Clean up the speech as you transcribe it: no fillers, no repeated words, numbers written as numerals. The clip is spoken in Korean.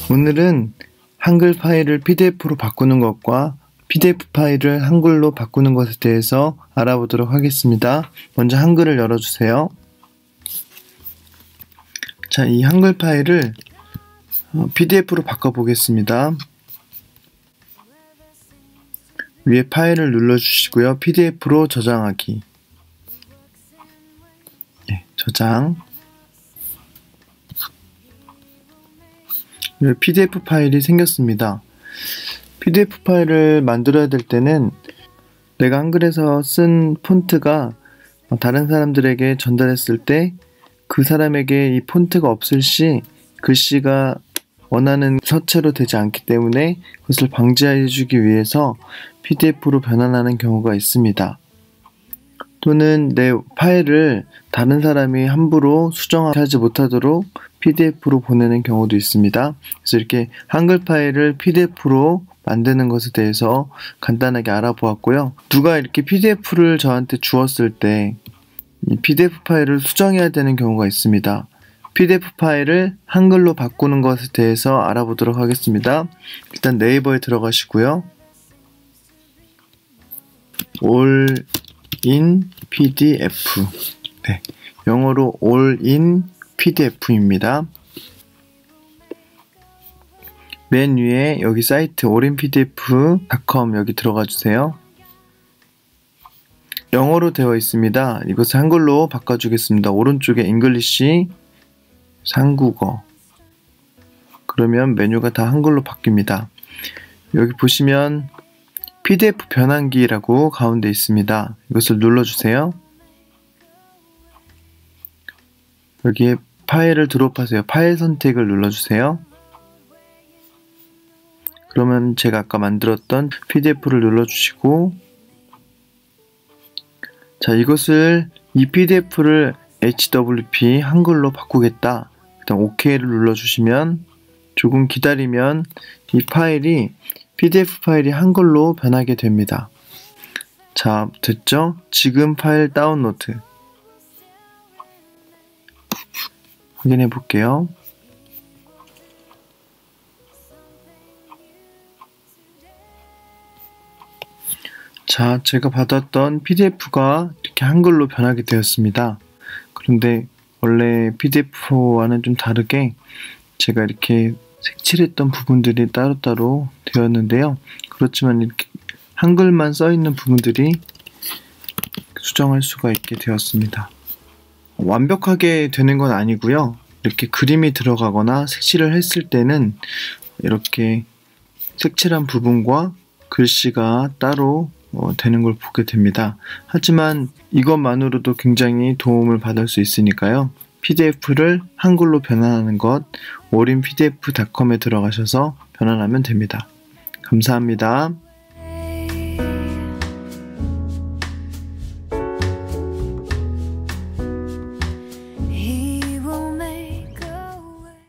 오늘은 한글 파일을 PDF로 바꾸는 것과 PDF 파일을 한글로 바꾸는 것에 대해서 알아보도록 하겠습니다. 먼저 한글을 열어주세요. 자, 이 한글 파일을 PDF로 바꿔보겠습니다. 위에 파일을 눌러주시고요. PDF로 저장하기. 네, 저장. PDF 파일이 생겼습니다. PDF 파일을 만들어야 될 때는 내가 한글에서 쓴 폰트가 다른 사람들에게 전달했을 때 그 사람에게 이 폰트가 없을 시 글씨가 원하는 서체로 되지 않기 때문에 그것을 방지해 주기 위해서 PDF로 변환하는 경우가 있습니다. 또는 내 파일을 다른 사람이 함부로 수정하지 못하도록 PDF로 보내는 경우도 있습니다. 그래서 이렇게 한글 파일을 PDF로 만드는 것에 대해서 간단하게 알아보았고요. 누가 이렇게 PDF를 저한테 주었을 때 이 PDF 파일을 수정해야 되는 경우가 있습니다. PDF 파일을 한글로 바꾸는 것에 대해서 알아보도록 하겠습니다. 일단 네이버에 들어가시고요. All in PDF. 네, 영어로 All in PDF입니다. 맨 위에 여기 사이트 allinpdf.com 여기 들어가 주세요. 영어로 되어 있습니다. 이것을 한글로 바꿔주겠습니다. 오른쪽에 English, 한국어. 그러면 메뉴가 다 한글로 바뀝니다. 여기 보시면 PDF 변환기라고 가운데 있습니다. 이것을 눌러주세요. 여기에 파일을 드롭하세요. 파일 선택을 눌러주세요. 그러면 제가 아까 만들었던 PDF를 눌러주시고, 자, 이것을 이 PDF를 HWP 한글로 바꾸겠다. 일단 OK를 눌러주시면 조금 기다리면 이 파일이 PDF 파일이 한글로 변하게 됩니다. 자, 됐죠? 지금 파일 다운로드 확인해 볼게요. 자, 제가 받았던 PDF가 이렇게 한글로 변하게 되었습니다. 그런데 원래 PDF와는 좀 다르게 제가 이렇게 색칠했던 부분들이 따로따로 되었는데요. 그렇지만 이렇게 한글만 써 있는 부분들이 수정할 수가 있게 되었습니다. 완벽하게 되는 건 아니고요. 이렇게 그림이 들어가거나 색칠을 했을 때는 이렇게 색칠한 부분과 글씨가 따로 되는 걸 보게 됩니다. 하지만 이것만으로도 굉장히 도움을 받을 수 있으니까요. PDF를 한글로 변환하는 것 allinpdf.com에 들어가셔서 변환하면 됩니다. 감사합니다.